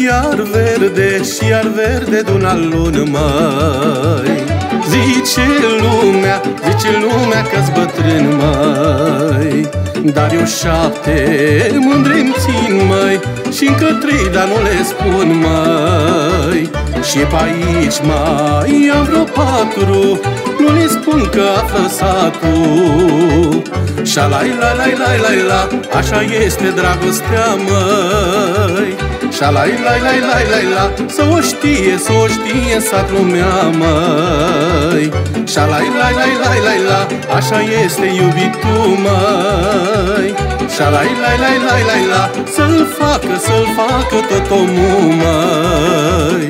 Iar verde și iar verde de-una lună, măi. Zice lumea că-s bătrân, măi. Dar eu 7 mândre-mi țin, măi, și încă 3, dar nu le spun, măi. Și pe aici mai am vreo 4, nu le spun că află satul. Șa-lai-lai-lai-lai-lai-la, așa este dragostea, măi. Șa-lai-lai-lai-lai-lai-la, să o știe sat lumea, măi. Șa-lai-lai-lai-lai-lai-la, așa este iubitul, măi. Șa-lai-lai-lai-lai-lai-la, să-l facă tot omul, măi.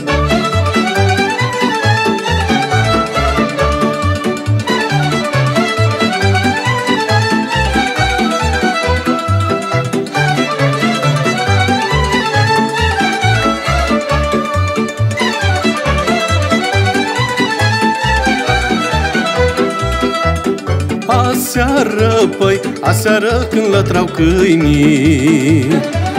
Aseară când lătrau câinii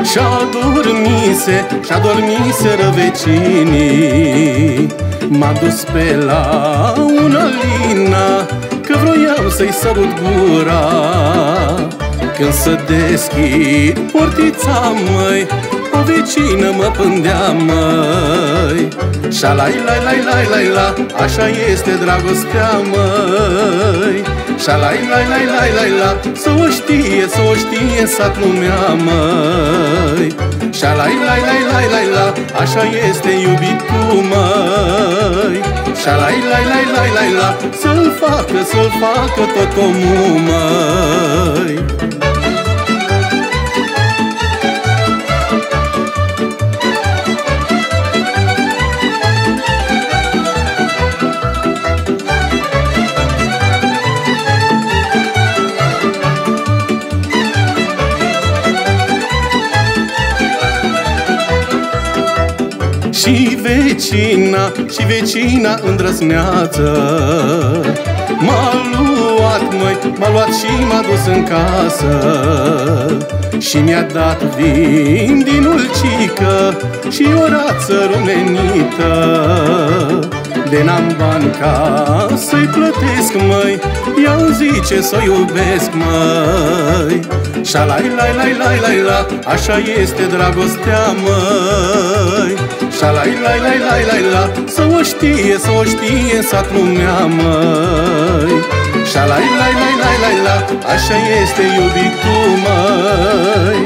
Și-adormiseră vecinii. M-am dus pe la una lina, că vroiam să-i sărut gura. Când să deschid portița, măi, o vecină mă pândea, măi. Șa-lai-lai-lai-lai-lai-la, așa este dragostea, măi. Șa-lai-lai-lai-lai-lai-la, să o știe sat lumea, măi. Șa-lai-lai-lai-lai-lai-la, așa este iubitul, măi. Șa-lai-lai-lai-lai-lai-la, să-l facă tot omul, măi. Și vecina îndrăzneață m-a luat și m-a dus în casă. Și mi-a dat vin din ulcică și o rață rumenită. De n-am bani ca să-i plătesc, măi, ea-mi zice să iubesc, măi. Șa-lai-lai-lai-lai-lai-la, așa este dragostea, măi. Șa-lai-lai-lai-lai-lai-la, să o știe sat lumea, măi. Șa-lai-lai-lai-lai-lai-la, așa este iubitul, măi.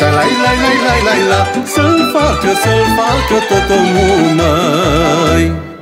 Șa-lai-lai-lai-lai-lai-la, să-l facă tot omul, măi.